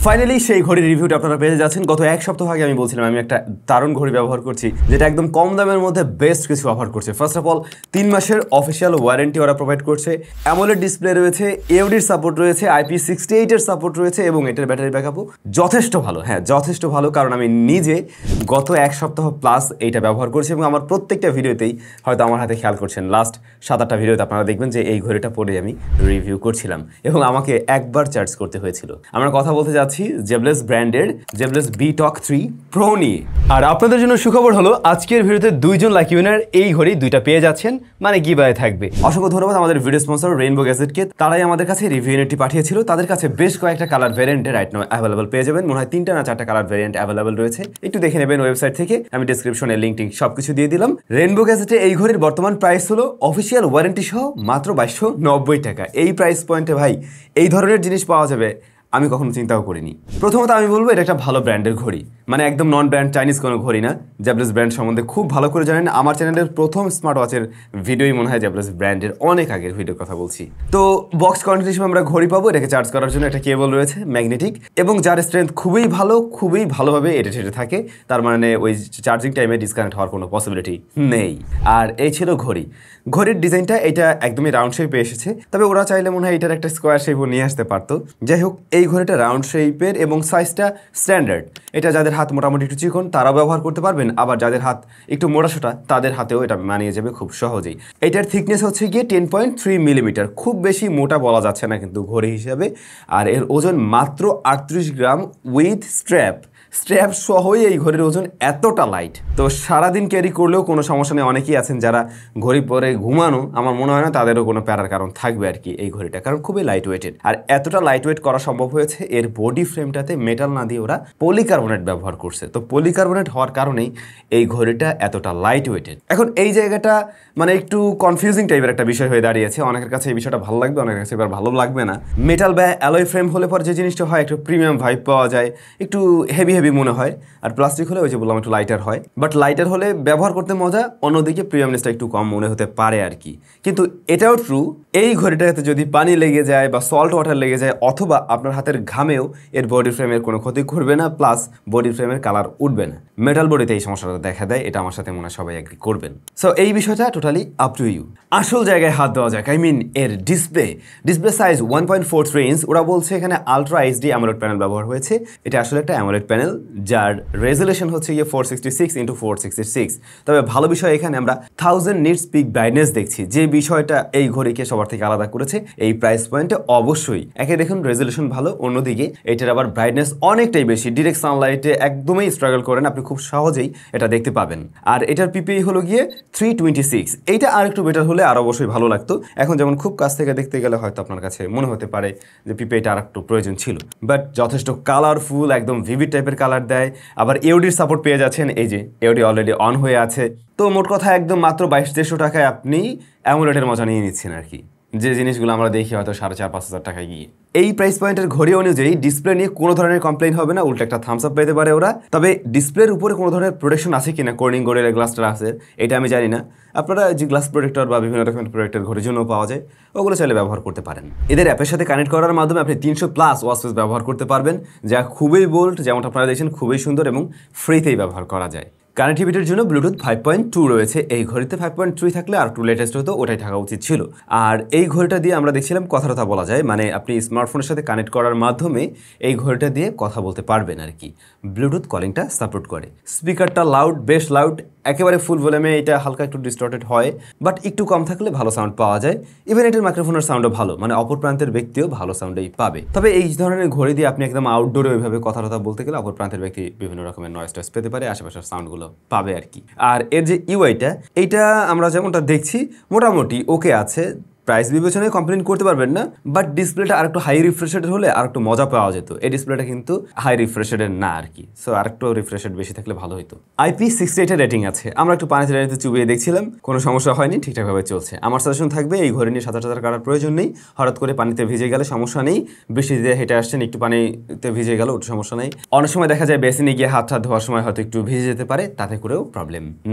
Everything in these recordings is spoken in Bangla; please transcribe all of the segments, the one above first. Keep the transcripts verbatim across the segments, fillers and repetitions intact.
ফাইনালি সেই ঘড়ির রিভিউটা আপনারা পেয়ে যাচ্ছেন। গত এক সপ্তাহ আগে আমি বলছিলাম আমি একটা দারুণ ঘড়ি ব্যবহার করছি যেটা একদম কম দামের মধ্যে বেস্ট কিছু অফার করছে। ফার্স্ট অফ অল তিন মাসের অফিসিয়াল ওয়ারেন্টি ওরা প্রোভাইড করছে, অ্যামোলেড ডিসপ্লে রয়েছে, এওডির সাপোর্ট রয়েছে, আইপি সিক্সটি এইটের সাপোর্ট রয়েছে এবং এটার ব্যাটারি ব্যাকআপও যথেষ্ট ভালো। হ্যাঁ, যথেষ্ট ভালো, কারণ আমি নিজে গত এক সপ্তাহ প্লাস এইটা ব্যবহার করছি এবং আমার প্রত্যেকটা ভিডিওতেই হয়তো আমার হাতে খেয়াল করছেন লাস্ট সাত আটটা ভিডিওতে আপনারা দেখবেন যে এই ঘড়িটা পরে আমি রিভিউ করছিলাম এবং আমাকে একবার চার্জ করতে হয়েছিল। আমরা কথা বলতে যাচ্ছি জেবলেস ব্র্যান্ডের জেবলেস বি টক থ্রি প্রো নিয়ে। আর আপনাদের জন্য সুখবর হলো আজকের ভিডিওতে দুইজন লাকি উইনার এই ঘড়ি দুইটা পেয়ে যাচ্ছেন, মানে গিভঅ্যাওয়ে থাকবে। অসংখ্য ধন্যবাদ আমাদের ভিডিও স্পন্সর রেইনবো গ্যাজেটকে, তারাই আমাদের কাছে রিভিউ ইউনিটটি পাঠিয়েছিল। তাদের কাছে বেশ কয়েকটা কালার ভ্যারিয়েন্টে রাইট নাও অ্যাভেলেবল পেয়ে যাবেন, মনে হয় তিনটা না চারটা কালার ভ্যারিয়েন্ট অ্যাভেলেবল রয়েছে, একটু দেখে নেবেন ওয়েবসাইট থেকে। আমি ডিসক্রিপশনে লিঙ্ক টিঙ্ক সবকিছু দিয়ে দিলাম। রেইনবো গ্যাজেটে এই ঘড়ির বর্তমান প্রাইস হলো অফিসিয়াল ওয়ারেন্টি সহ মাত্র বাইশশো নব্বই টাকা। এই প্রাইস পয়েন্টে ভাই এই ধরনের জিনিস পাওয়া যাবে আমি কখনো চিন্তাও করিনি। প্রথমত আমি বলবো এটা একটা ভালো ব্র্যান্ডের ঘড়ি, মানে একদম নন ব্র্যান্ড চাইনিজ কোনো ঘড়ি না। জেবলেস ব্র্যান্ড সম্বন্ধে খুব ভালো করে জানেন, আমার চ্যানেলের প্রথম স্মার্ট ওয়াচের ভিডিওই মনে হয় জেবলেস ব্র্যান্ডের, অনেক আগের ভিডিওর কথা বলছি। তো বক্স কন্টেন্ট হিসেবে আমরা ঘড়ি পাবো, এটাকে চার্জ করার জন্য একটা কেবল রয়েছে ম্যাগনেটিক এবং যার স্ট্রেংথ খুবই ভালো, খুবই ভালোভাবে এটে ঠেটে থাকে, তার মানে ওই চার্জিং টাইমে ডিসকানেক্ট হওয়ার কোনো পসিবিলিটি নেই। আর এই ছিল ঘড়ি। ঘড়ির ডিজাইনটা এটা একদমই রাউন্ড শেপে এসেছে, তবে ওরা চাইলে মনে হয় এটার একটা স্কোয়ার শেপও নিয়ে আসতে পারতো। যাই হোক, এই ঘড়িটা রাউন্ড শেপের এবং সাইজটা স্ট্যান্ডার্ড। এটা যাদের হাত মোটামুটি একটু চিকন তারাও ব্যবহার করতে পারবেন, আবার যাদের হাত একটু মোটাসোটা তাদের হাতেও এটা মানিয়ে যাবে খুব সহজেই। এটার থিকনেস হচ্ছে গিয়ে টেন পয়েন্ট থ্রি মিলিমিটার, খুব বেশি মোটা বলা যাচ্ছে না কিন্তু ঘড়ি হিসাবে। আর এর ওজন মাত্র আটত্রিশ গ্রাম উইথ স্ট্র্যাপ। স্ট্র্যাপ সহই এই ঘড়ির ওজন এতটা লাইট, তো সারাদিন ক্যারি করলেও কোনো সমস্যা নেই। অনেকেই আছেন যারা ঘড়ি পরে ঘুমানো, আমার মনে হয় না তাদেরও কোনো প্যারার কারণ থাকবে আর কি এই ঘড়িটা, কারণ খুবই লাইট ওয়েটেড। আর এতটা লাইট ওয়েট করা সম্ভব হয়েছে এর বডি ফ্রেমটাতে মেটাল না দিয়ে ওরা পলিকার্বনেট ব্যবহার করছে। তো পলিকার্বনেট হওয়ার কারণেই এই ঘড়িটা এতটা লাইট ওয়েটেড। এখন এই জায়গাটা মানে একটু কনফিউজিং টাইপের একটা বিষয় হয়ে দাঁড়িয়েছে। অনেকের কাছে এই বিষয়টা ভালো লাগবে, অনেকের কাছে এবার ভালো লাগবে না। মেটাল বা অ্যালয় ফ্রেম হলে পর যে জিনিসটা হয় একটু প্রিমিয়াম ভাইব পাওয়া যায়, একটু হেভি হেভি মনে হয়। আর প্লাস্টিক হলে ওই যে বললাম একটু লাইটার হয়, বাট লাইটার হলে ব্যবহার করতে মজা, অন্যদিকে প্রিমিয়ামনেসটা একটু কম মনে হতে পারে আর কি। কিন্তু এটাও ট্রু, এই ঘড়িটাতে যদি পানি লেগে যায় বা সল্ট ওয়াটার লেগে যায় অথবা আপনার হাতের ঘামেও এর বডি ফ্রেমের কোনো ক্ষতি করবে না, প্লাস বডি ফ্রেমের কালার উঠবে না। মেটাল বডিতে এই সমস্যাটা দেখা দেয়, এটা আমার সাথে মনে হয় সবাই এগ্রি করবেন। সো এই বিষয়টা টোটালি আপ টু ইউ। আসল জায়গায় হাত দেওয়া যাক, আই মিন এর display. Display size one point four three inch. ওরা বলছে এখানে আলট্রা এইচডি অ্যামোলেড প্যানেল ব্যবহার হয়েছে। এটা আসলে একটা অ্যামোলেড প্যানেল যার রেজুলেশন হচ্ছে গিয়ে four sixty six into four sixty six. তবে ভালো বিষয় এখানে আমরা থাউজেন্ড নিটস পিক ব্রাইটনেস দেখছি, যে বিষয়টা এই ঘড়িকে সবার থেকে আলাদা করেছে এই প্রাইস পয়েন্টে। অবশ্যই একে দেখুন রেজুলেশন ভালো, অন্যদিকে এটার আবার ব্রাইটনেস অনেকটাই বেশি। ডিরেক্ট সানলাইটে একদমই স্ট্রাগল করেন, আপনি খুব সহজেই এটা দেখতে পাবেন। আর এটার পিপিআই হলো গিয়ে থ্রি টোয়েন্টি সিক্স। এইটা আর একটু বেটার হলে আর অবশ্যই ভালো লাগতো। এখন যেমন খুব কাছ থেকে দেখতে গেলে হয়তো আপনার কাছে মনে হতে পারে যে পিপিআইটা আর একটু প্রয়োজন ছিল, বাট যথেষ্ট কালারফুল, একদম ভিভিড টাইপের কালার দেয়। আবার এওডির সাপোর্ট পেয়ে যাচ্ছেন, এই যে এওডি অলরেডি অন হয়ে আছে। তো মোট কথা একদম মাত্র বাইশ দেড়শো টাকায় আপনি অ্যামোলেডের মজা নিয়ে নিচ্ছেন আর কি, যে জিনিসগুলো আমরা দেখি হয়তো সাড়ে চার পাঁচ হাজার টাকায় গিয়ে। এই প্রাইস পয়েন্টের ঘড়ি অনুযায়ী ডিসপ্লে নিয়ে কোনো ধরনের কমপ্লেইন হবে না, উল্টো একটা থামস আপ পেতে পারে ওরা। তবে ডিসপ্লের উপরে কোনো ধরনের প্রোটেকশন আছে কিনা, কর্নিং গোরিলা গ্লাসটা আছে এটা আমি জানি না। আপনারা যে গ্লাস প্রোটেক্টর বা বিভিন্ন রকমের প্রোটেক্টর ঘড়ির জন্য পাওয়া যায়, ওগুলো চাইলে ব্যবহার করতে পারেন। এদের অ্যাপের সাথে কানেক্ট করার মাধ্যমে আপনি তিনশো প্লাস ওয়াচ ফেস ব্যবহার করতে পারবেন, যা খুবই বোল্ড, যেমনটা আপনারা দেখছেন খুবই সুন্দর এবং ফ্রিতেই ব্যবহার করা যায়। কানেক্টিভিটির জন্য ব্লুটুথ ফাইভ পয়েন্ট টু রয়েছে এই ঘড়িতে। ফাইভ পয়েন্ট থ্রি থাকলে আর একটু লেটেস্ট হতো, ওটাই থাকা উচিত ছিল। আর এই ঘড়িটা দিয়ে আমরা দেখছিলাম কথা কথা বলা যায়, মানে আপনি স্মার্টফোনের সাথে কানেক্ট করার মাধ্যমে এই ঘড়িটা দিয়ে কথা বলতে পারবেন আর কি। ব্লুটুথ কলিংটা সাপোর্ট করে। স্পিকারটা লাউড, বেশ লাউড, একেবারে ফুল ভলিউমে এটা হালকা একটু ডিস্টর্টেড হয়, বাট একটু কম থাকলে ভালো সাউন্ড পাওয়া যায়। ইভেন এটার মাইক্রোফোনের সাউন্ডও ভালো, মানে অপর প্রান্তের ব্যক্তিও ভালো সাউন্ডই পাবে। তবে এই ধরনের ঘড়ি দিয়ে আপনি একদম আউটডোরে ওইভাবে কথা কথা বলতে গেলে অপর প্রান্তের ব্যক্তি বিভিন্ন রকমের নয়েজ টয়েস পেতে পারে, আশেপাশের সাউন্ডগুলো পাবে আর কি। আর এর যে ইউআইটা, এইটা আমরা যেমনটা দেখছি মোটামুটি ওকে আছে। প্রাইস বিবেচনায় কমপ্লেন করতে পারবেন না, বাট ডিসপ্লেটা আর একটু হাই রিফ্রেশেড হলে আর একটু মজা পাওয়া যেত। এই ডিসপ্লেটা কিন্তু হাই রিফ্রেশেডের না আর কি, সো আর একটু রিফ্রেশেড বেশি থাকলে ভালো হতো। আইপি সিক্সটি এইটের রেটিং আছে। আমরা একটু পানিতে রানিতে চুবিয়ে দেখছিলাম, কোনো সমস্যা হয়নি, ঠিকঠাকভাবে চলছে। আমার সাজেশন থাকবে এই ঘড়ি নিয়ে সাত আট হাজার কাটার প্রয়োজন নেই। হঠাৎ করে পানিতে ভিজে গেলে সমস্যা নেই, বৃষ্টিতে হেঁটে আসছেন একটু পানিতে ভিজে গেল ওটা সমস্যা নেই। অনেক সময় দেখা যায় বেসিনে গিয়ে হাত হাত ধোয়ার সময় হয়তো একটু ভিজে যেতে পারে, তাতে করেও প্রবলেম নেই।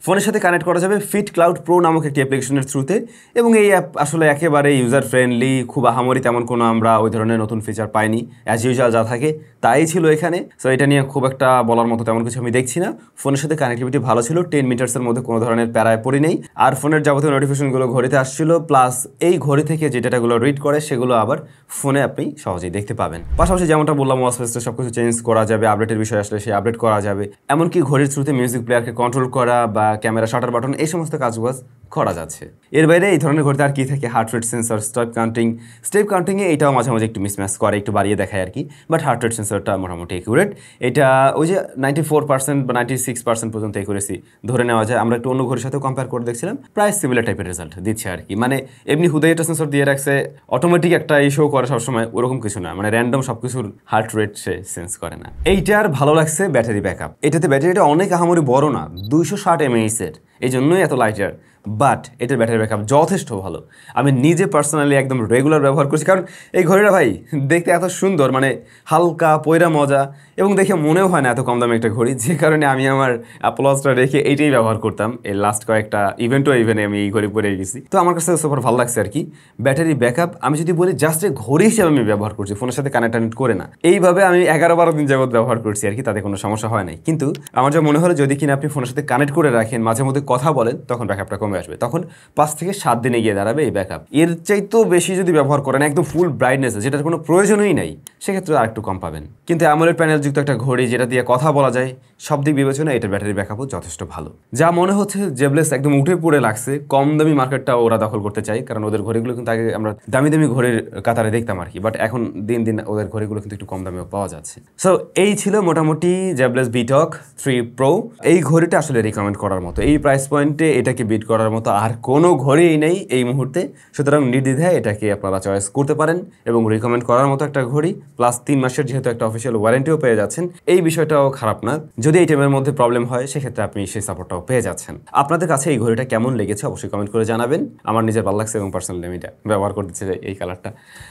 ফোনের সাথে কানেক্ট করা যাবে ফিট ক্লাউড প্রো নামক একটি অ্যাপ্লিকেশনের থ্রুতে, এবং এই অ্যাপ আসলে একেবারে ইউজার ফ্রেন্ডলি, খুব আহামরি তেমন কোনো আমরা ওই ধরনের নতুন ফিচার পাইনি। অ্যাজ ইউজুয়াল যা থাকে তাই ছিল এখানে। সো এটা নিয়ে খুব একটা বলার মতো তেমন কিছু আমি দেখছি না। ফোনের সাথে কানেক্টিভিটি ভালো ছিল, টেন মিটার্সের মধ্যে কোনো ধরনের প্যারায় পড়ি নেই। আর ফোনের যাবতীয় নোটিফিকেশনগুলো ঘড়িতে আসছিল, প্লাস এই ঘড়ি থেকে যে ডেটাগুলো রিড করে সেগুলো আবার ফোনে আপনি সহজেই দেখতে পাবেন। পাশাপাশি যেমনটা বললাম, ওয়াচ ফেসে সব কিছু চেঞ্জ করা যাবে, আপডেটের বিষয় আসলে সে আপডেট করা যাবে। এমনকি ঘড়ির থ্রুতে মিউজিক প্লেয়ারকে কন্ট্রোল করা বা ক্যামেরা শাটার বাটন এই সমস্ত কাজবাজ করা যাচ্ছে। এর বাইরে এই ধরনের ঘড়িতে আর কি থাকে, heart rate sensor, step counting. Step কাউন্টিংয়ে এটাও মাঝে মাঝে একটু মিসম্যাচ করে, একটু বাড়িয়ে দেখায় আর কি, বাট হার্ট রেট সেন্সরটা মোটামুটি একুরেট। এটা ওই যে নাইনটি ফোর পার্সেন্ট বা নাইনটি সিক্স পার্সেন্ট পর্যন্ত একুরেসি ধরে নেওয়া যায়। আমরা একটু অন্য ঘড়ির সাথেও কম্পেয়ার করে দেখছিলাম, প্রায় সিমিলার টাইপের রেজাল্ট দিচ্ছে আর কি। মানে এমনি হুদাই একটা সেন্সর দিয়ে রাখছে, অটোমেটিক একটা ইস্যু করে সবসময়, ওরকম কিছু না, মানে র্যান্ডম সব কিছুর হার্ট রেট সে সেন্স করে না। এইটার ভালো লাগছে ব্যাটারি ব্যাকআপ। এটাতে ব্যাটারিটা অনেক আহামরি বড় না, দুইশো ষাট এমএএইচ এর, এই জন্যই এত লাইটার, বাট এটার ব্যাটারি ব্যাকআপ যথেষ্ট ভালো। আমি নিজে পার্সোনালি একদম রেগুলার ব্যবহার করছি, কারণ এই ঘড়িটা ভাই দেখতে এত সুন্দর, মানে হালকা পয়রা মজা, এবং দেখে মনেও হয় না এত কম দামে একটা ঘড়ি, যে কারণে আমি আমার অ্যাপল ওয়াচটা রেখে এইটাই ব্যবহার করতাম। এই লাস্ট কয়েকটা ইভেন্টও ইভেন্টে আমি এই ঘড়ি পরে গেছি, তো আমার কাছে সুপার ভালো লাগছে আর কি। ব্যাটারি ব্যাকআপ আমি যদি বলি জাস্ট ঘড়ি হিসেবে আমি ব্যবহার করছি, ফোনের সাথে কানেক্ট টানেক্ট করে না। এইভাবে আমি এগারো বারো দিন যাবত ব্যবহার করছি আর কি, তাতে কোনো সমস্যা হয় নাই। কিন্তু আমার যা মনে হলো, যদি কিনা আপনি ফোনের সাথে কানেক্ট করে রাখেন, মাঝে মধ্যে কথা বলেন, তখন ব্যাকআপটা কমে আসবে, তখন পাঁচ থেকে সাত দিনে গিয়ে দাঁড়াবে এই ব্যাকআপ। এর চাইতেও বেশি যদি ব্যবহার করেন একদম ফুল ব্রাইটনেস, যেটার কোনো প্রয়োজনই নাই, সেক্ষেত্রে আর একটু কম পাবেন। কিন্তু অ্যামোলেড প্যানেল যুক্ত একটা ঘড়ি যেটা দিয়ে কথা বলা যায়, সব দিক বিবেচনায় এটার ব্যাটারি ব্যাকআপও যথেষ্ট ভালো। যা মনে হচ্ছে জেবলেস একদম উঠে পড়ে লাগছে, কম দামি মার্কেটটা ওরা দখল করতে চায়, কারণ ওদের ঘড়িগুলো কিন্তু আগে আমরা দামি দামি ঘড়ির কাতারে দেখতাম আর কি, বাট এখন দিন দিন ওদের ঘড়িগুলো কিন্তু একটু কম দামেও পাওয়া যাচ্ছে। সো এই ছিল মোটামুটি জেবলেস ভিটক থ্রি প্রো। এই ঘড়িটা আসলে রিকমেন্ড করার মতো, এই প্রাইস পয়েন্টে এটাকে বিট করার মতো আর কোনো ঘড়িই নেই এই মুহূর্তে। সুতরাং নির্দ্বিধায় এটাকে আপনারা চয়েস করতে পারেন এবং রিকমেন্ড করার মতো একটা ঘড়ি, প্লাস তিন মাসের যেহেতু একটা অফিসিয়াল ওয়ারেন্টিও পেয়ে যাচ্ছেন, এই বিষয়টাও খারাপ না। যদি এই টাইমের মধ্যে প্রবলেম হয়, সেক্ষেত্রে আপনি সেই সাপোর্টটাও পেয়ে যাচ্ছেন। আপনাদের কাছে এই ঘড়িটা কেমন লেগেছে অবশ্যই কমেন্ট করে জানাবেন। আমার নিজের ভালো লাগছে এবং পার্সোনালি আমি এটা ব্যবহার করতে চাই এই কালারটা।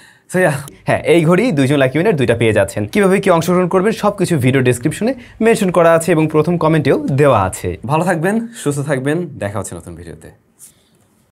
হ্যাঁ, এই ঘড়ি দুইজন লাকি উইনার দুইটা পেয়ে যাচ্ছেন। কিভাবে কি অংশগ্রহণ করবেন সবকিছু ভিডিও ডেসক্রিপশনে মেনশন করা আছে এবং প্রথম কমেন্টেও দেওয়া আছে। ভালো থাকবেন, সুস্থ থাকবেন, দেখা হচ্ছে নতুন ভিডিওতে।